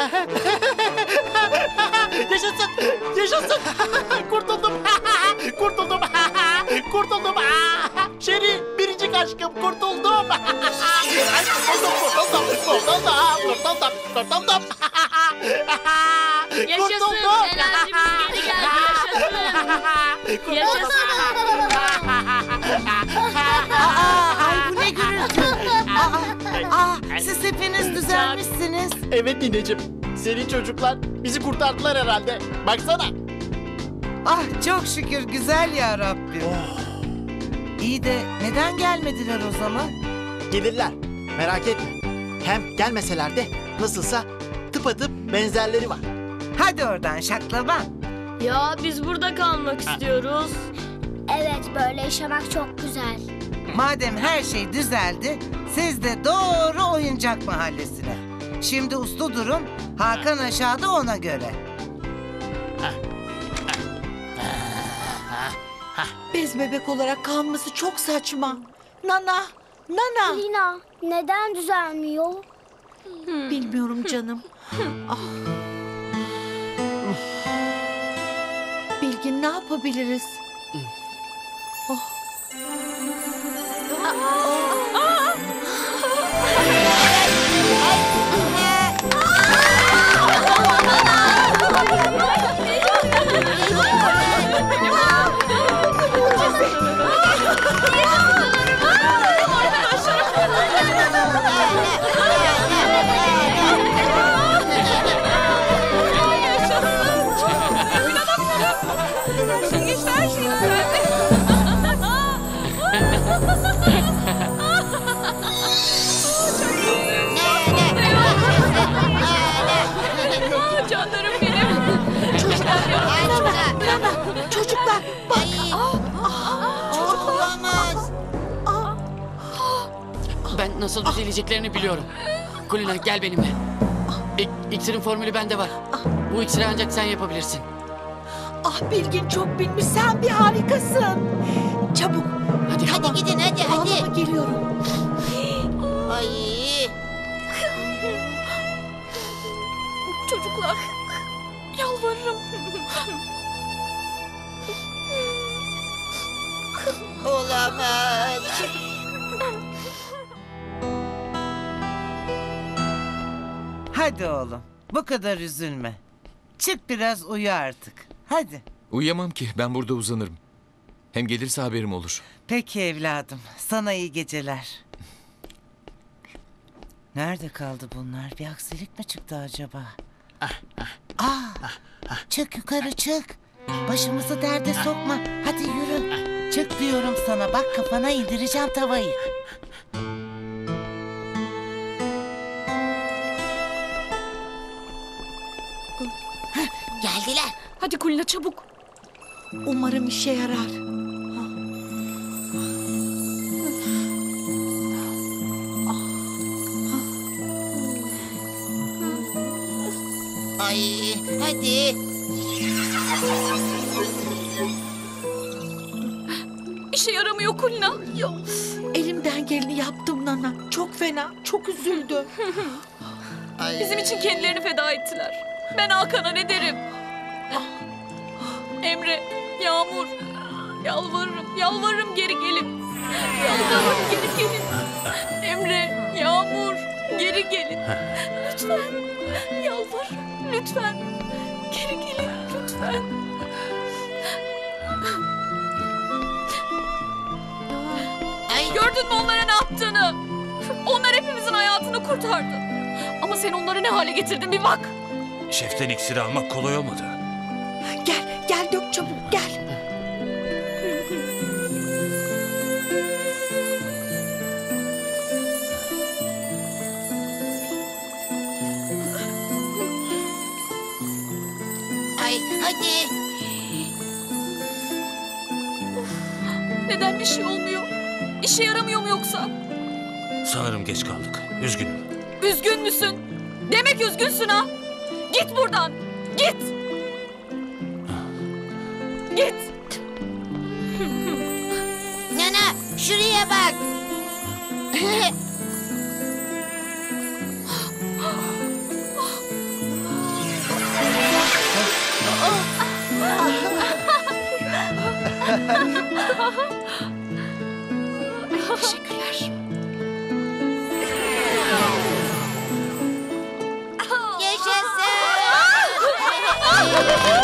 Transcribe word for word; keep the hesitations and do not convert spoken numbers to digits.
Yaşasın! Yaşasın! Kurtuldum! Kurtuldum! Kurtuldum! Şeri, biricik aşkım, kurtuldum! Kurtuldum, kurtuldum, kurtuldum, kurtuldum, kurtuldum! Yaşasın! Enerjimiz geri geldi, yaşasın! Yaşasın! Ay bu ne gürültü. Aa, aa, siz hepiniz düzelmişsiniz. Evet nineciğim, senin çocuklar bizi kurtardılar herhalde. Baksana. Ah çok şükür güzel ya Rabbim. İyi de neden gelmediler o zaman? Gelirler, merak etme. Hem gelmeseler de nasılsa tıpatıp benzerleri var. Hadi oradan şaklaban. Ya biz burada kalmak istiyoruz. Evet, böyle yaşamak çok güzel. Madem her şey düzeldi, siz de doğru oyuncak mahallesine. Şimdi uslu durun, Hakan aşağıda ona göre. Bez bebek olarak kalması çok saçma. Nana, Nana. Lina, neden düzelmiyor? Bilmiyorum canım. Ah. Bilgin ne yapabiliriz? Oh. Canlarım benim. Çocuklar, Nana, çocuklar bak. Olamaz. Ben nasıl düzeleceklerini biliyorum. Kulina gel benimle. İk, iksirin formülü bende var. Bu iksiri ancak sen yapabilirsin. Ah Bilgin çok bilmiş, sen bir harikasın. Çabuk. Hadi. Hadi gidin hadi Ağlama, hadi. geliyorum. Ay. Çocuklar, yalvarırım. Olamaz. Hadi oğlum, bu kadar üzülme. Çık biraz uyu artık. Hadi. Uyuyamam ki, ben burada uzanırım. Hem gelirse haberim olur. Peki evladım, sana iyi geceler. Nerede kaldı bunlar? Bir aksilik mi çıktı acaba? Aa, çık yukarı çık. Başımızı derde sokma. Hadi yürü. Çık diyorum sana. Bak kafana indireceğim tavayı. Geldiler. Hadi Kulina çabuk. Umarım işe yarar. Ay hadi. İşe yaramıyor Kulina. Yok. Elimden geleni yaptım Nana. Çok fena, çok üzüldüm. Ay. Bizim için kendilerini feda ettiler. Ben Hakan'a ne derim? Emre, Yağmur, yalvarırım, yalvarırım geri gelin. Yalvarırım geri gelin. Emre, Yağmur, geri gelin. Lütfen, yalvarırım, lütfen. Geri gelin, lütfen. Ay. Gördün mü onlara ne yaptığını? Onlar hepimizin hayatını kurtardı. Ama sen onları ne hale getirdin bir bak. Şeften iksiri almak kolay olmadı. Gel, gel dök çabuk, gel. Ay hadi. Neden bir şey olmuyor? İşe yaramıyor mu yoksa? Sanırım geç kaldık. Üzgünüm. Üzgün müsün? Demek üzgünsün ha? Git buradan. Git. Git. Nana şuraya bak. Teşekkürler. Yaşasın.